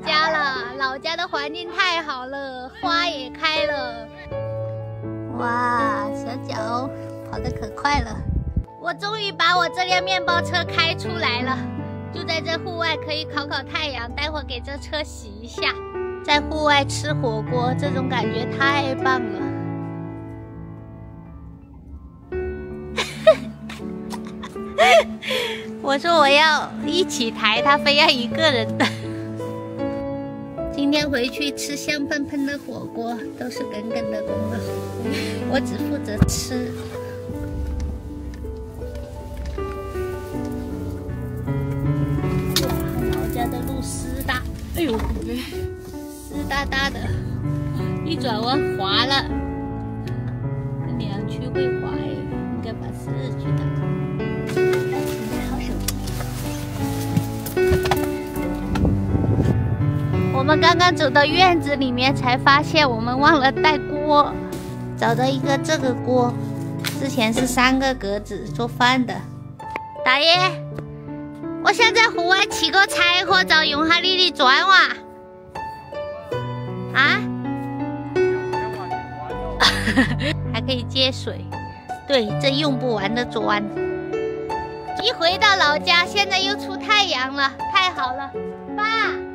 家了，老家的环境太好了，花也开了。哇，小脚跑得可快了！我终于把我这辆面包车开出来了，就在这户外可以烤烤太阳，待会儿给这车洗一下，在户外吃火锅，这种感觉太棒了。我说我要一起抬，他非要一个人的。今天回去吃香喷喷的火锅，都是耿耿的功劳，我只负责吃。哇，老家的路湿哒，哎呦，湿哒哒的，一转弯滑了。这两区会滑哎，应该把4区打开。我们刚刚走到院子里面，才发现我们忘了带锅。找到一个这个锅，之前是3个格子做饭的。大爷，我想在户外起个柴火灶，用下你的砖瓦。啊？还可以接水。对，这用不完的砖。一回到老家，现在又出太阳了，太好了，爸。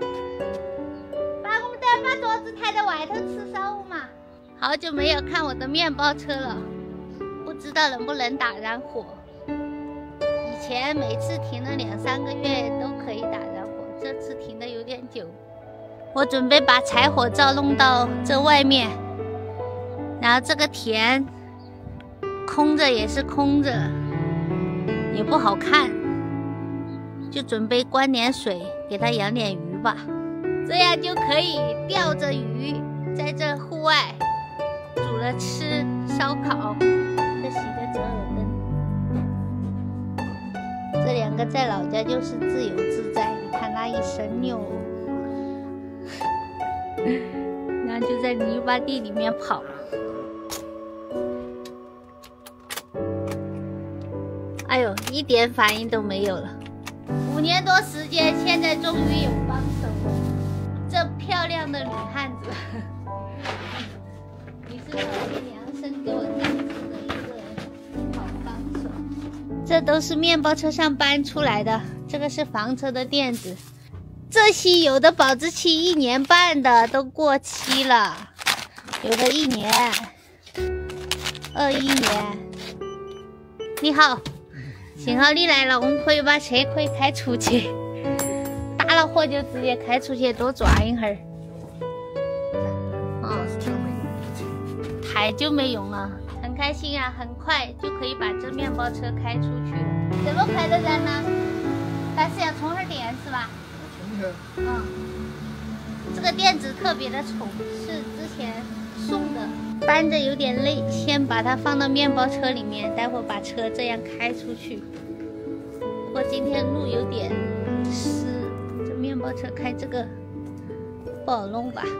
把桌子抬到外头吃烧物嘛。好久没有看我的面包车了，不知道能不能打燃火。以前每次停了2、3个月都可以打燃火，这次停的有点久。我准备把柴火灶弄到这外面，然后这个田空着也是空着，也不好看，就准备灌点水，给它养点鱼吧。这样就可以钓着鱼，在这户外煮了吃，烧烤。这洗的折耳根，这2个在老家就是自由自在。你看那一身牛，然后就在泥巴地里面跑。哎呦，一点反应都没有了。5年多时间，现在终于有帮手了。这漂亮的女汉子，你是老天量身给我定制的一个好帮手。这都是面包车上搬出来的，这个是房车的垫子。这些有的保质期1年半的都过期了，有的1年、21年。你好，幸好你来了，我们可以把车可以开出去。打了火就直接开出去多转一会儿。太久没用了，很开心啊，很快就可以把这面包车开出去了。这么快的燃呢？但是要充会儿电是吧？这个垫子特别的重，是之前送的，搬着有点累，先把它放到面包车里面，待会儿把车这样开出去。不过今天路有点湿。面包车开这个不好弄吧，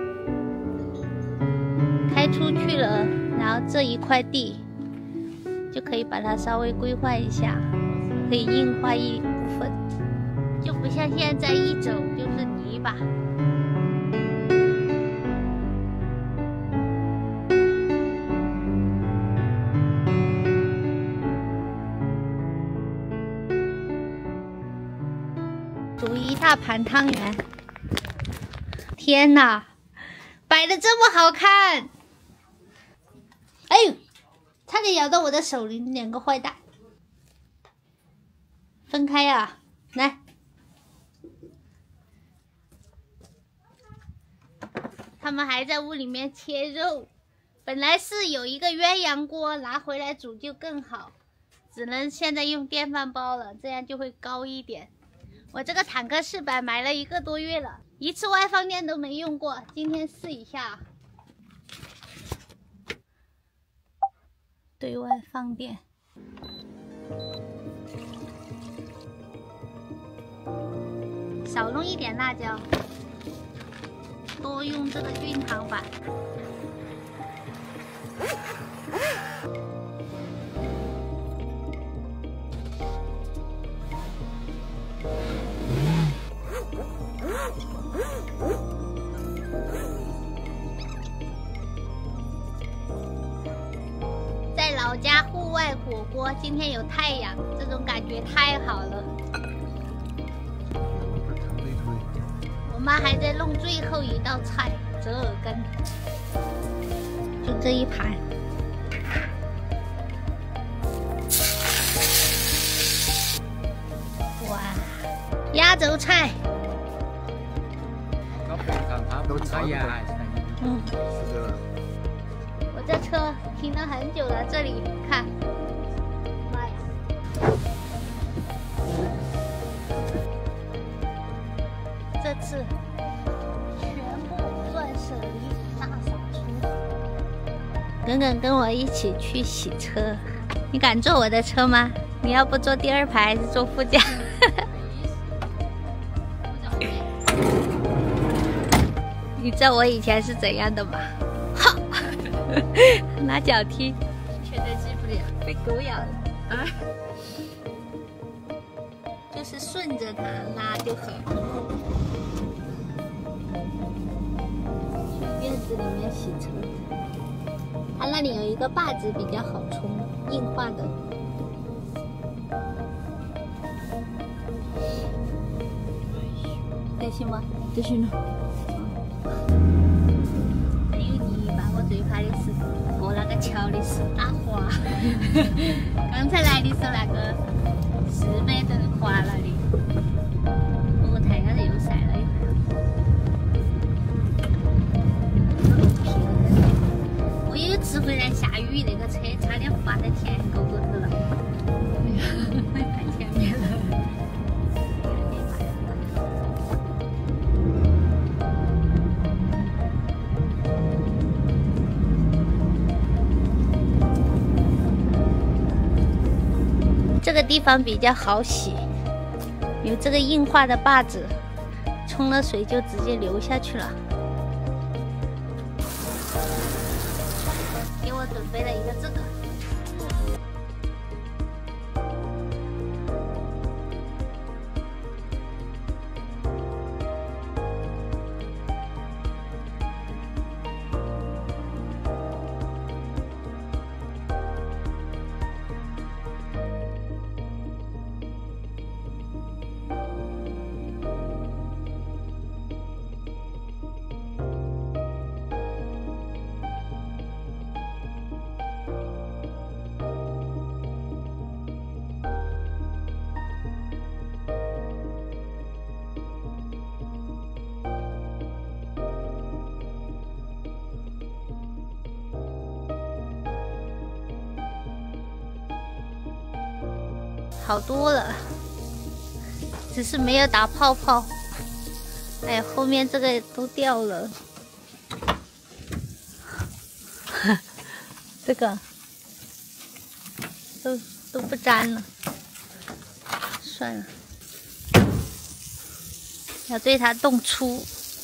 开出去了，然后这一块地就可以把它稍微规划一下，可以硬化一部分，就不像现在一走就是泥巴。煮一大盘汤圆，天哪，摆的这么好看！哎呦，差点咬到我的手里，你2个坏蛋！分开呀，来。他们还在屋里面切肉，本来是有一个鸳鸯锅，拿回来煮就更好，只能现在用电饭煲了，这样就会高一点。我这个坦克式板买了1个多月了，1次外放电都没用过，今天试一下。对外放电，少弄一点辣椒，多用这个菌糖板。 在老家户外火锅，今天有太阳，这种感觉太好了。我妈还在弄最后一道菜——折耳根，就这一盘。哇，压轴菜。嗯。我这车停了很久了，这里看，妈呀！这次全部断舍离大扫除。耿耿跟我一起去洗车，你敢坐我的车吗？你要不坐第二排还是坐副驾？你知道我以前是怎样的吗？哈，拿脚踢，全都记不了，被狗咬了啊！就是顺着它拉就可以。去院子里面洗车，它那里有一个把子比较好冲，硬化的。得行吗？得行了。还有泥巴，我最怕的是过那个桥的时候打滑。刚才来的时候那个4米都滑了的，不过太阳又晒了一会儿。我有一次回来下雨，那个车差点滑在田沟沟头了。没看前面了。这个地方比较好洗，有这个硬化的把子，冲了水就直接流下去了。给我准备了一个这个。好多了，只是没有打泡泡。哎，后面这个都掉了，这个都不粘了，算了，要对它动粗。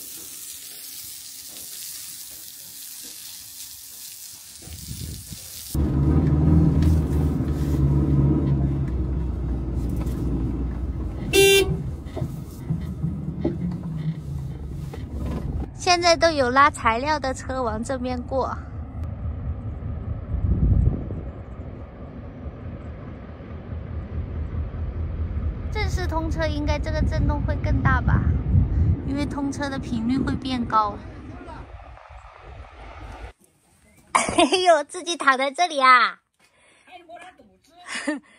现在都有拉材料的车往这边过。正式通车应该这个震动会更大吧，因为通车的频率会变高。哎呦，自己躺在这里啊！